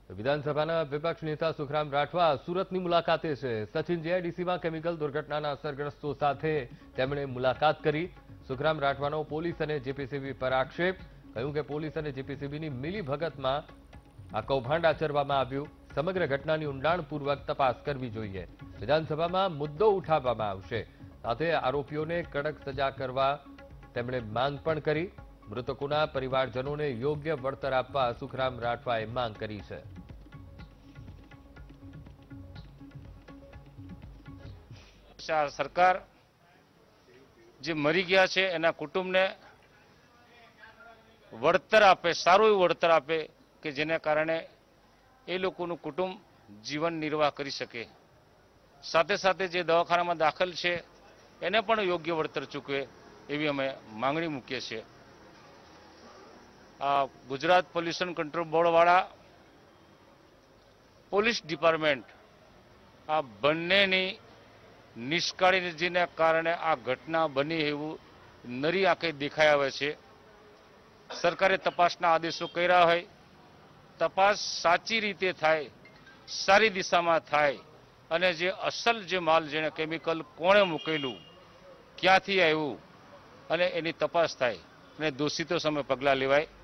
વિધાનસભાના વિપક્ષ નેતા સુખરામ રાઠવા સુરતની મુલાકાતે છે। સચિન જીઆઈડીસીમાં કેમિકલ દુર્ઘટનાના અસરગ્રસ્તો સાથે તેમણે મુલાકાત કરી। સુખરામ રાઠવાનો પોલીસ અને જેપીસીબી પર આક્ષેપ, કહ્યું કે પોલીસ અને જેપીસીબીની મિલીભગતમાં આ કૌભાંડ આચરવામાં આવ્યું। સમગ્ર ઘટનાની ઊંડાણપૂર્વક તપાસ કરવી જોઈએ। વિધાનસભામાં મુદ્દો ઉઠાવવામાં આવશે, સાથે આરોપીઓને કડક સજા કરવા તેમણે માંગ પણ કરી। મૃતકોના પરિવારજનોને યોગ્ય વળતર આપવા સુખરામ રાઠવાએ માંગ કરી છે। સરકાર જે મરી ગયા છે એના કુટુંબને વળતર આપે, સારું એવું વળતર આપે કે જેને કારણે એ લોકોનું કુટુંબ જીવન નિર્વાહ કરી શકે। સાથે સાથે જે દવાખાનામાં દાખલ છે એને પણ યોગ્ય વળતર ચૂકવે એવી અમે માંગણી મૂકીએ છીએ। આ ગુજરાત પોલ્યુશન કંટ્રોલ બોર્ડવાળા, પોલીસ ડિપાર્ટમેન્ટ આ બંનેની નિષ્કાળજીને કારણે આ ઘટના બની એવું નરી આંખે દેખાઈ આવે છે। સરકારે તપાસના આદેશો કર્યા હોય, તપાસ સાચી રીતે થાય, સારી દિશામાં થાય અને જે અસલ જે માલ જેને કેમિકલ કોણે મૂકેલું, ક્યાંથી આવ્યું અને એની તપાસ થાય અને દોષિતો સામે પગલાં લેવાય।